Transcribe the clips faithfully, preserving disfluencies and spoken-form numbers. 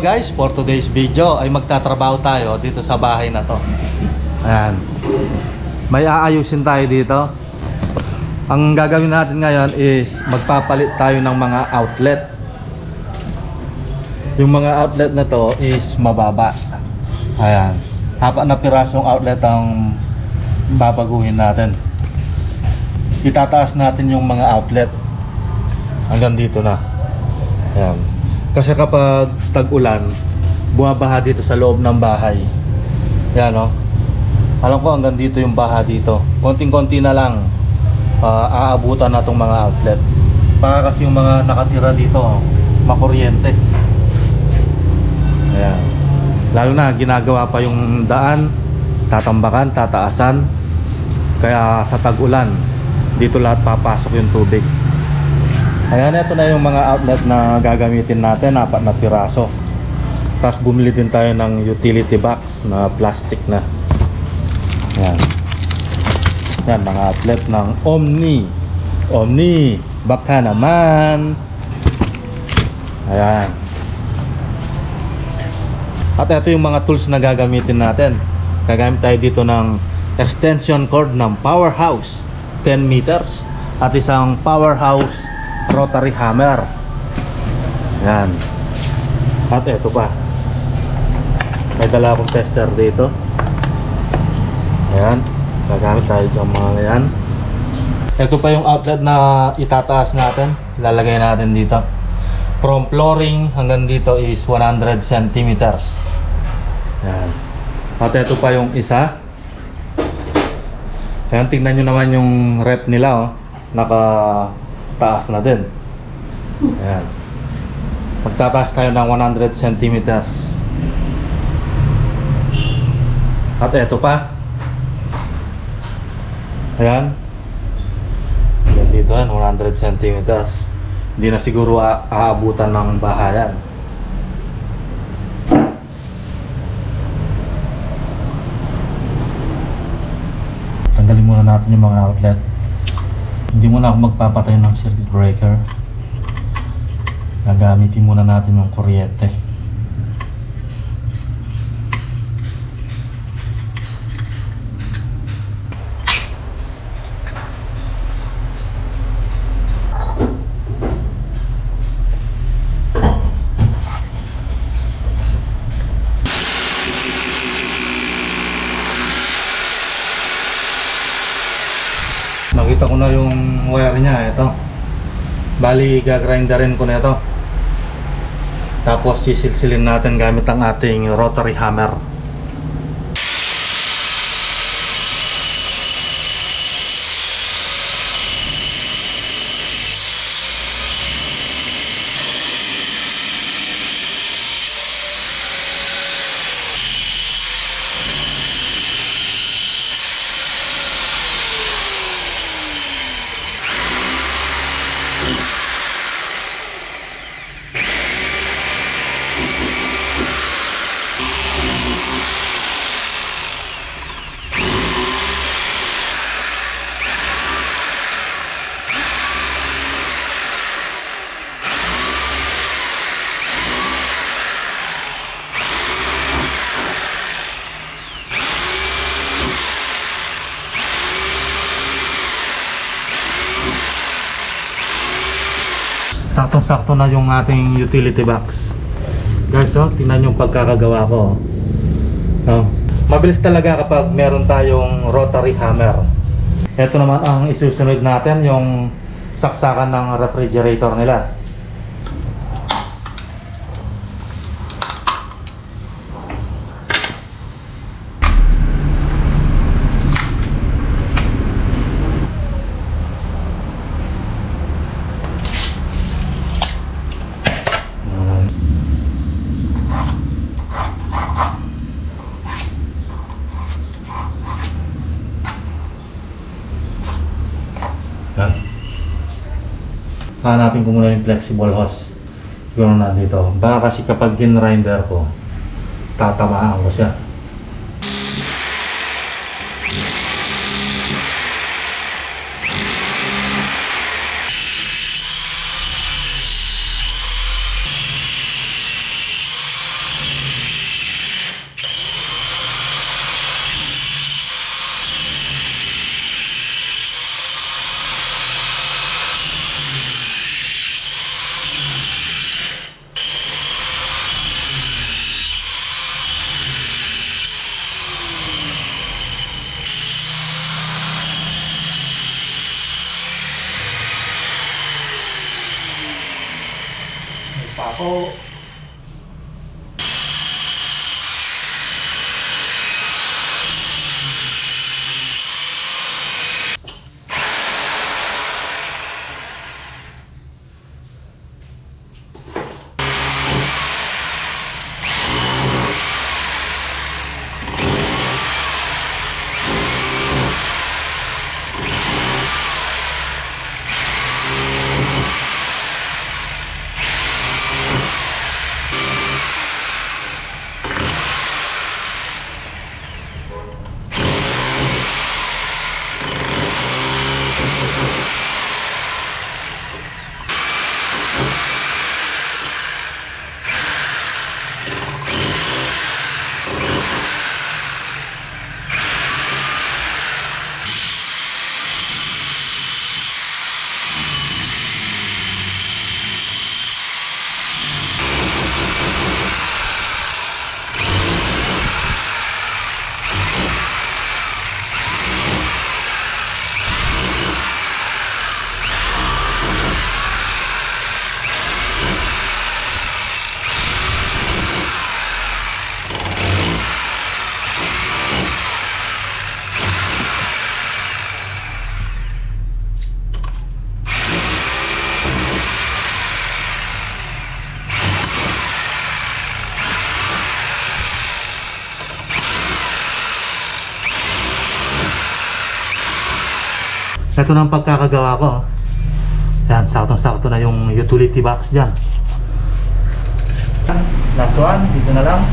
guys, for today's video ay magtatrabaho tayo dito sa bahay na to. Ayan. May aayusin tayo dito. Ang gagawin natin ngayon is magpapalit tayo ng mga outlet. Yung mga outlet na to is mababa. Ayan. Apat na pirasong outlet ang babaguhin natin. Itataas natin yung mga outlet hanggang dito na. Ayan. Kasi kapag tag-ulan, bumabaha dito sa loob ng bahay. Ayan, no? Alam ko hanggang dito yung baha dito. Konting-konti na lang uh, aabutan na itong mga outlet. Para kasi yung mga nakatira dito, oh, makuryente. Ayan. Lalo na ginagawa pa yung daan, tatambakan, tataasan. Kaya sa tag-ulan, dito lahat papasok yung tubig. Ayan, ito na yung mga outlet na gagamitin natin, apat na piraso. Tapos bumili din tayo ng utility box na plastic na. Ayan. Ayan, mga outlet ng Omni. Omni, baka naman. Ayan. At ito yung mga tools na gagamitin natin. Gagamit tayo dito ng extension cord ng Powerhouse ten meters at isang Powerhouse rotary hammer. Yan. At ito pa, may dala akong tester dito. Ayan, gagamit tayo ng mga yan. Ito pa yung outlet na itataas natin, ilalagay natin dito. From flooring hanggang dito is one hundred centimeters. Yan. At ito pa yung isa. Ayan, tingnan nyo naman yung rep nila, oh. Nakataas na din. Ayan. Magtataas tayo ng one hundred centimeters. At eto pa. Ayan. Ayan dito yan, one hundred centimeters. Hindi na siguro aabutan ng bahayan. Tanggalin muna natin yung mga outlet. Hindi muna ako magpapatay ng circuit breaker. Gagamitin muna natin yung kuryente. Nakita ko na yung wire niya, ito. Bali, gagrinderin ko na ito. Tapos sisilsilin natin gamit ang ating rotary hammer. Saktong-sakto na yung ating utility box. Guys, oh, tingnan yung pagkakagawa ko. Oh. Mabilis talaga kapag meron tayong rotary hammer. Ito naman ang isusunod natin, yung saksakan ng refrigerator nila. Hanapin ko muna yung flexible hose. Yung nandito. Baka kasi kapag ginrinder ko, tatamaan ko siya. po. Ito na ang pagkakagawa ko. Yan, saktong-sakto na yung utility box dyan. Last one, dito na lang.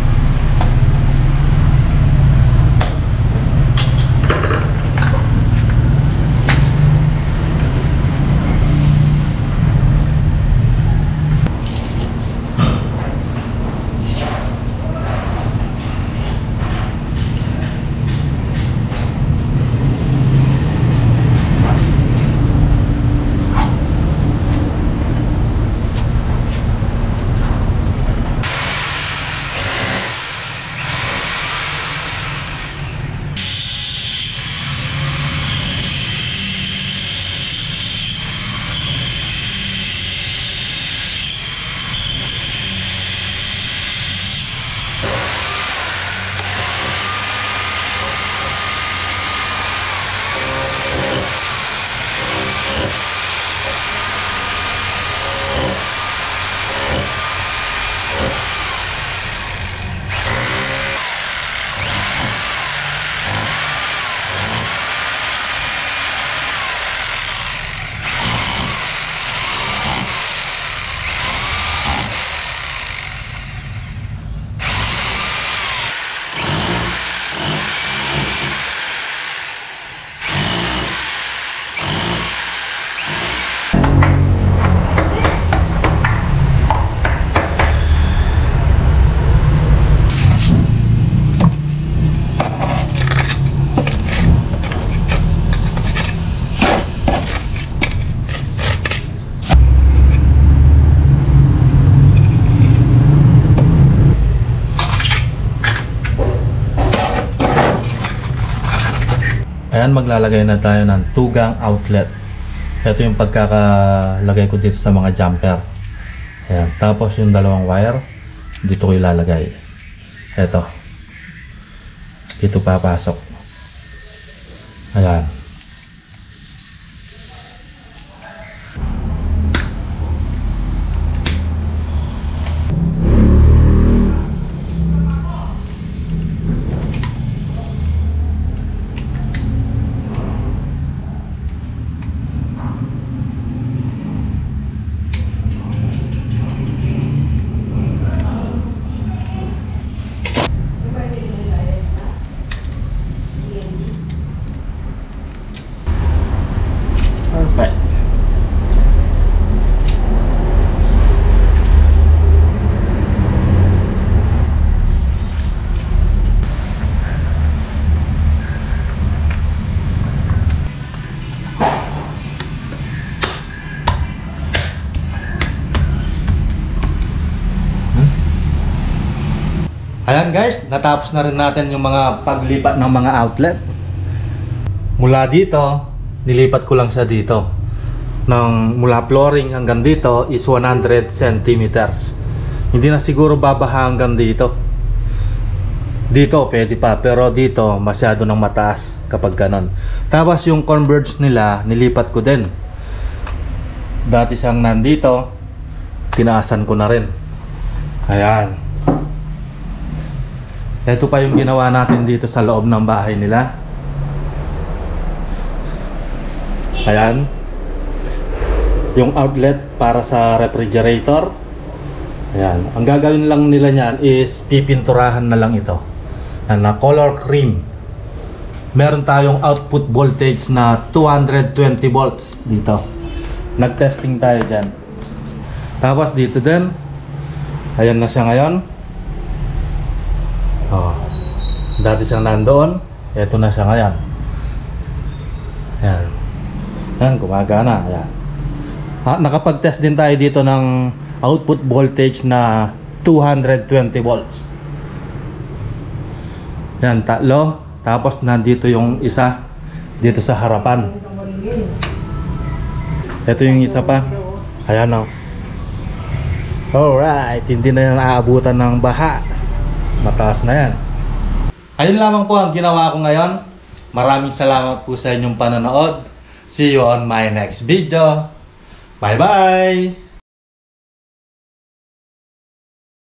Ayan, maglalagay na tayo ng tugang outlet. Ito yung pagkakalagay ko dito sa mga jumper. Ayan, tapos yung dalawang wire dito ko ilalagay. Ito, dito papasok. Ayan. Perfect. Ayan guys, natapos na rin natin yung mga paglipat ng mga outlet. Mula dito, nilipat ko lang siya dito. ng mula flooring hanggang dito is one hundred centimeters. Hindi na siguro babaha hanggang dito. Dito pwede pa, pero dito masyado nang mataas kapag ganon. Tapos yung converge nila, nilipat ko din. Dati siyang nandito, tinaasan ko na rin. Ayan. Ito pa yung ginawa natin dito sa loob ng bahay nila. Ayan. Yung outlet para sa refrigerator. Ayan. Ang gagawin lang nila niyan is pipinturahan na lang ito. Ayan, na color cream. Meron tayong output voltage na two hundred twenty volts dito. Nag-testing tayo dyan. Tapos dito din. Ayan na siya ngayon. Oh, dati siyang nandoon, eto na siya ngayon. Ayan. Ayan, gumagana. Ayan. Ha, nakapag-test din tayo dito ng output voltage na two hundred twenty volts. Ayan, tatlo. Tapos nandito yung isa dito sa harapan. Ito yung isa pa. Ayan o. Alright, hindi na yung aabutan ng baha. Mataas na yan. Ayun lamang po ang ginawa ko ngayon. Maraming salamat po sa inyong panonood. See you on my next video. Bye bye!